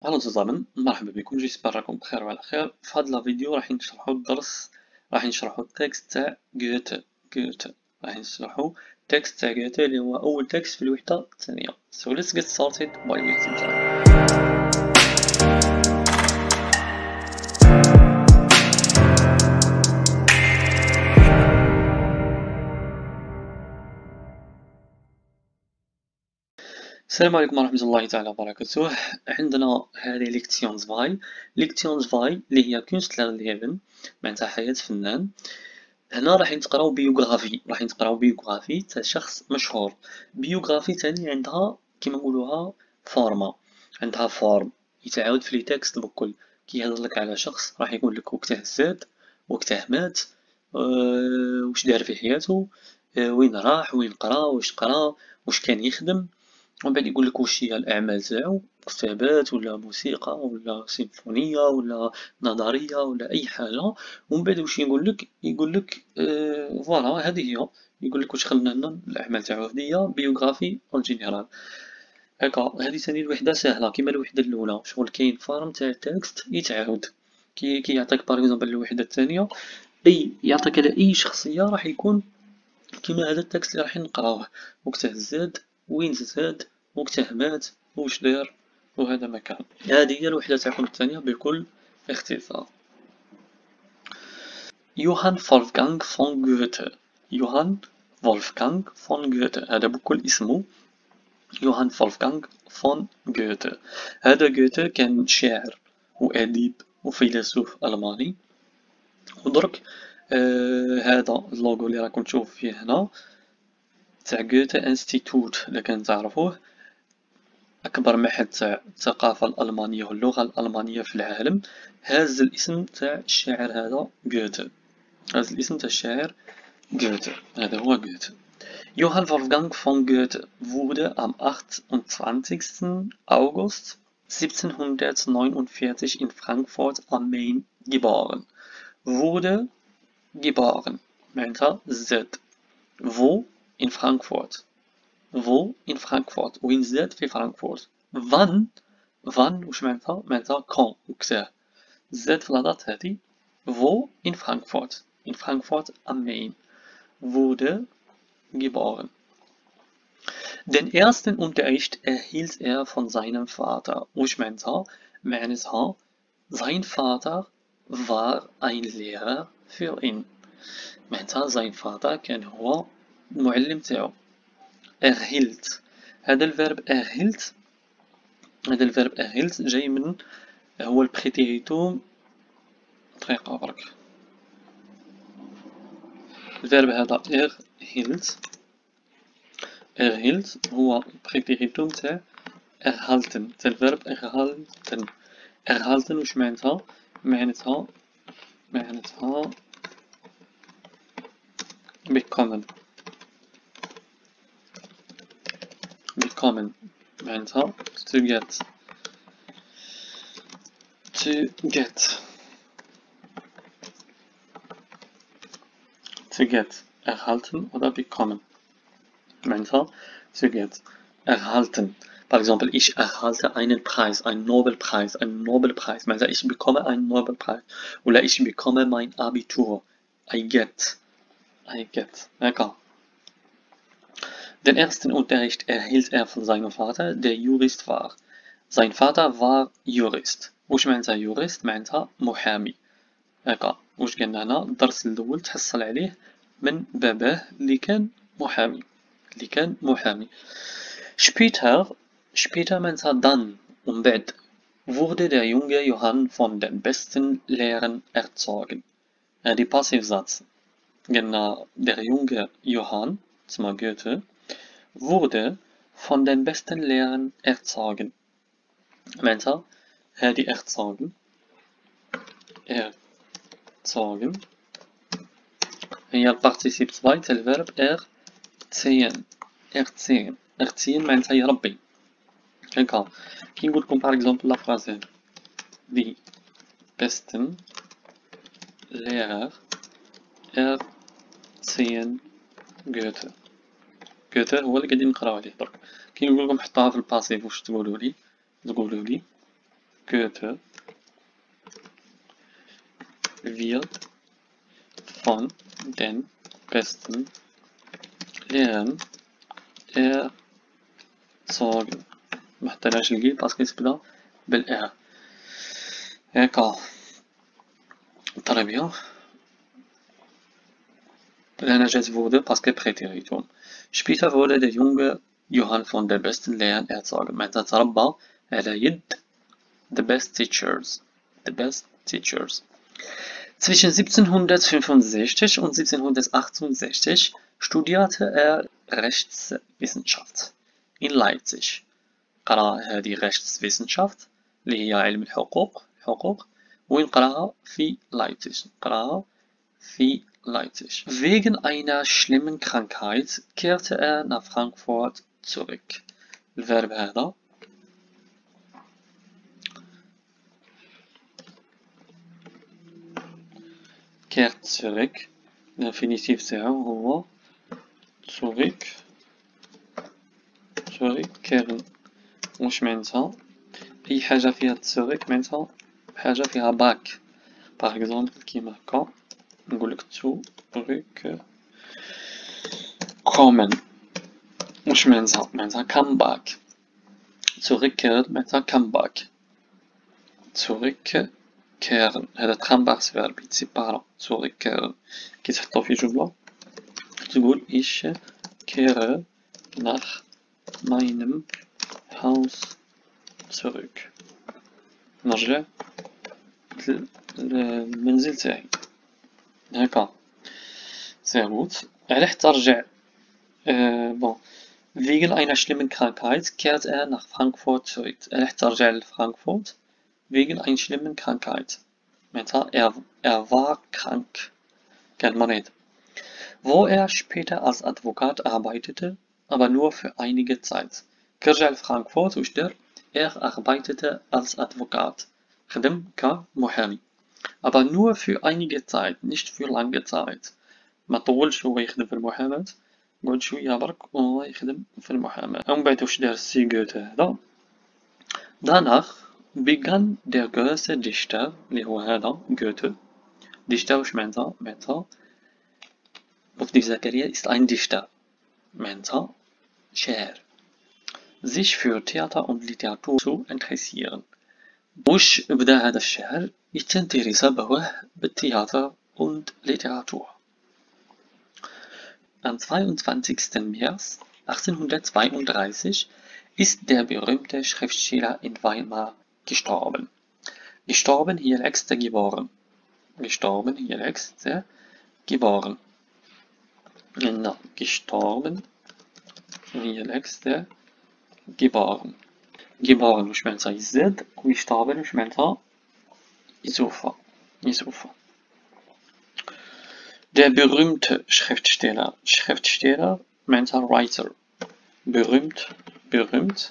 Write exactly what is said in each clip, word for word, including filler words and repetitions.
هلا زمن مرحبا بكم، جيسبر راكم بخير وعلى خير. في هذا الفيديو راح نشرحوا الدرس، راح نشرحوا التكست تاع جوته جوته راح نشرحوا التكست تاع جوته اللي هو اول تكست في الوحده الثانيه. So let's get started by wasting time. السلام عليكم ورحمة الله تعالى وبركاته. عندنا هذه ليكتيون زفاي ليكتيون زفاي اللي هي كونستلر ليفن، معناتها حياة فنان. هنا راح نتقراو بيوغرافي راح نتقراو بيوغرافي تاع شخص مشهور. بيوغرافي تاني عندها كيما نقولوها فورما، عندها فورم يتعاود في لي تكست بكل. كي يهضرلك على شخص راح يقول لك وقتاه زاد، وقتاه مات، أه واش دار في حياته، أه وين راح، وين قرا، واش قرا، واش كان يخدم. ومن بعد يقول لك واش هي الاعمال تاعو، كتابات ولا موسيقى ولا سيمفونيه ولا نظريه ولا اي حاجه. ومن بعد واش يقول لك، يقول لك آه فوالا هذه هي، يقول لك واش خلنا لنا الاعمال تاعو. هذه هي بيوغرافي اون جينيرال. هكا هذه ثاني الوحده سهله كيما الوحده الاولى، شغل كاين فارم تاع التكست يتعاود. كي كي يعطيك باغ اكزومبل الوحده الثانيه، اي يعطيك على اي شخصيه راح يكون كيما هذا التكست اللي راح نقراوه. وقته زاد، وين زاد، وقته مات، وش دار، وهذا مكان. هذه هي الوحدة تاعكم الثانية بكل اختصار. يوهان فولفغانغ فون غوته يوهان فولفغانغ فون غوته هذا بكل اسمه يوهان فولفغانغ فون غوته. هذا غوته كان شاعر وأديب وفيلسوف ألماني. ودرك آه هذا اللوغو اللي راكم تشوفوا فيه هنا تاع غوته انستيتوت، إذا كان تعرفوه، أكبر معهد تاع الثقافة الألمانية واللغة الألمانية في العالم. هاز الاسم تاع الشاعر هذا غوته، هاز الاسم تاع الشاعر غوته، هذا هو غوته. Johann Wolfgang von Goethe wurde am achtundzwanzigsten August siebzehnhundertneunundvierzig in Frankfurt am Main geboren. Wurde geboren معناتها زاد. Wo in Frankfurt. Wo in Frankfurt. وين زاد في فرانكفورت. Wann wann وش معناتها؟ معناتها quand وقتاه. زاد في لادات هذي. Wo in Frankfurt. In Frankfurt am Main. Wurde geboren. Den ersten Unterricht erhielt er von seinem Vater. وش معناتها؟ معناتها sein Vater war ein Lehrer für ihn. معناتها sein Vater كان هو المعلم تاعو. erhielt هذا الفيرب erhielt هذا الفيرب erhielt جاي من هو البريتيريتوم. دقيقة برك. الفيرب هذا erhielt erhielt هو البريتيريتوم تاع erhalten تاع الفيرب erhalten. erhalten وش معناتها؟ معناتها معناتها bekommen bekommen معناتها to get to get to get erhalten oder bekommen معناتها to get erhalten. Par exemple, ich erhalte einen Preis, einen Nobelpreis, einen Nobelpreis. معناتها ich bekomme einen Nobelpreis. Oder ich bekomme mein Abitur. I get. I get. D'accord. Den ersten Unterricht erhielt er von seinem Vater, der Jurist war. Sein Vater war Jurist. وش معناتها Jurist؟ معناتها محامي. هكا واش قلنا هنا الدرس الأول تحصل عليه من باباه اللي كان محامي اللي كان محامي. Später später معناتها dann ومن بعد wurde der junge Johann von den besten Lehrern erzogen. هادي باسيف زاتس. قلنا der junge Johann تسمى Goethe wurde von den besten Lehrern erzogen. معناتها هادي erzogen erzogen هي البارتيسيب zwei تاع الفيرب erziehen erziehen erziehen معناتها يربي. هكا كي نقولكم باغ اكزومبل لا فراز هادي die besten Lehrer erziehen Goethe. Goethe هو اللي قاعدين نقراو عليه درك. كي نقولكم حطوها في الباسيف واش تقولوا لي؟ تقولوا لي Goethe wird von den besten Lehrern erzogen. محتاجناش نلقي باسكو تبدا بالإر. هكا طري بيان. لأن جات wurde باسكو Präteritum. Später wurde der junge Johann von den besten Lehrern erzogen. معناتها تربى على يد the best teachers. The best teachers. Zwischen siebzehnhundertfünfundsechzig und siebzehnhundertachtundsechzig studierte er Rechtswissenschaft in Leipzig. قرأ هذه Rechtswissenschaft اللي هي علم الحقوق حقوق وين قرأها في Leipzig. قرأها في Leipzig. Wegen einer schlimmen Krankheit kehrte er nach Frankfurt zurück. الفيرب هذا kehrt zurück. الانفينيتيف تاعو هو zurück zurückkehren. واش معناتها؟ أي حاجة فيها zurück معناتها حاجة فيها back. باغ اكزومبل كيما هكا نقولك zurück kommen. واش معناتها؟ معناتها come back. zurückkehren معناتها come back. zurückkehren هذا Transversverb يتسيبارا. zurückkehren كي تحطو في جملة تقول ich kehre nach meinem Haus zurück. نرجع للمنزل تاعي. هكا sehr gut. علاه ترجع بون wegen einer schlimmen Krankheit kehrt er nach Frankfurt zurück. علاه ترجع لفرانكفورت wegen einer schlimmen Krankheit. معناتها er, er war krank. كان مريض. Wo er später als Advokat arbeitete, aber nur für einige Zeit. كرجع لفرانكفورت وش دار؟ Er arbeitete als Advokat. خدم كمحامي. aber nur für einige Zeit, nicht für lange Zeit. ما طولش هو يخدم في المحاماة. قعد شوية برك وهو يخدم في المحاماة. ومن بعد وش دار السي جوته هذا؟ Danach begann der große Dichter اللي هو هذا Goethe. Dichter وش معناتها؟ معناتها مفتي زكريا ist ein Dichter. معناتها شاعر. sich für Theater und Literatur zu interessieren. وش بدا هذا الشاعر يتنترس بوه بالتياتر und Literatur. Am zweiundzwanzigsten März achtzehnhundertzweiunddreißig ist der berühmte Schriftsteller in Weimar gestorben. Gestorben hier letzte geboren. Gestorben hier letzte geboren. Genau. Gestorben hier letzte geboren. geboren وش معناتها يزاد ويشتغل وش معناتها يزوفى يزوفى. Der berühmte Schriftsteller Schriftsteller معناتها writer. berühmt berühmt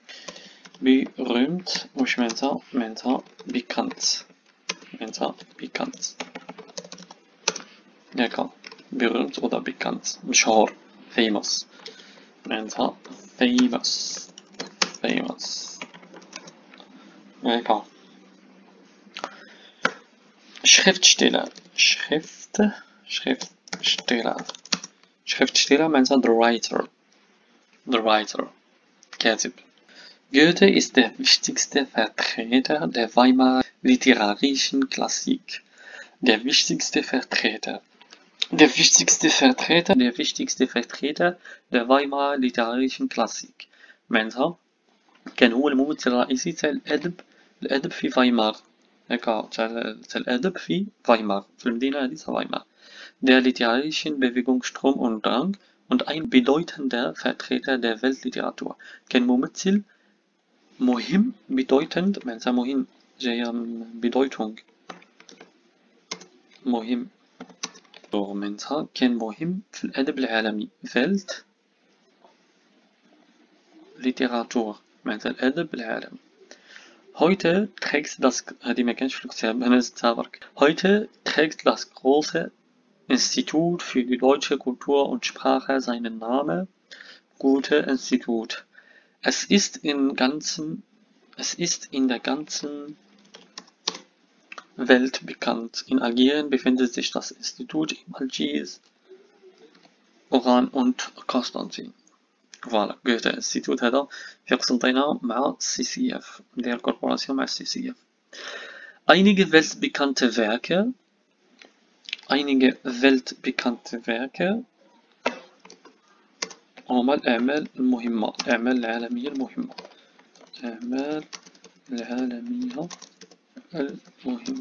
berühmt وش معناتها معناتها bekannt معناتها bekannt. هكا berühmt oder bekannt مشهور famous معناتها famous famous. هكا Schriftsteller Schrift Schriftsteller Schriftsteller معناتها the writer the writer كاتب. Goethe ist der wichtigste Vertreter der Weimarer literarischen Klassik. Der wichtigste Vertreter der wichtigste Vertreter der wichtigste Vertreter der Weimarer literarischen Klassik. معناتها كان هو الممثل الرئيسي تاع الأدب الأدب في فايمار. هكا تاع الأدب في فايمار في المدينة هذه تاع فايمار. Der literarischen Bewegung Strom und Drang und ein bedeutender Vertreter der Weltliteratur. كان ممثل مهم bedeutend معناتها مهم جاية من Bedeutung مهم معناتها كان مهم في الأدب العالمي Welt Literatur معناتها الأدب العالمي. Heute trägt das هذه ما كانش في الكتاب أنا زدتها برك. Heute trägt das große Institut für die deutsche Kultur und Sprache seinen Namen. Goethe-Institut. Es ist im Ganzen Es ist in der ganzen Welt bekannt. In Algerien befindet sich das Institut im Algiers, Oran und Konstantin. فوالا جوتا انستيتوت هذا في قسنطينة مع السي سي اف ندير كوربوراسيون مع السي سي اف. Einige weltbekannte Werke einige weltbekannte Werke هما الأعمال المهمة الأعمال العالمية المهمة الأعمال العالمية المهمة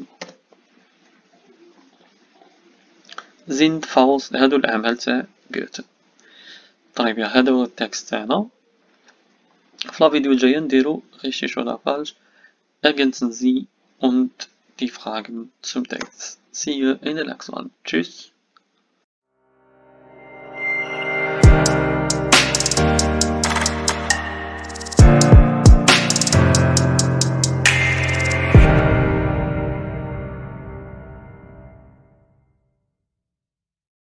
sind Faust هادو الأعمال تاع جوتا. طيب هذا هو التكست تاعنا. في الفيديو الجاي نديرو Recherche oder falsch, ergänzen Sie und die Fragen zum Text. See you in the next one. Tschüss.